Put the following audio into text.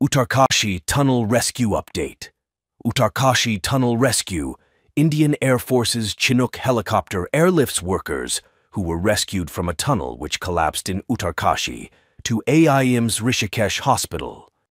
Uttarkashi Tunnel Rescue Update. Uttarkashi Tunnel Rescue, Indian Air Force's Chinook helicopter airlifts workers who were rescued from a tunnel which collapsed in Uttarkashi to AIIMS Rishikesh Hospital.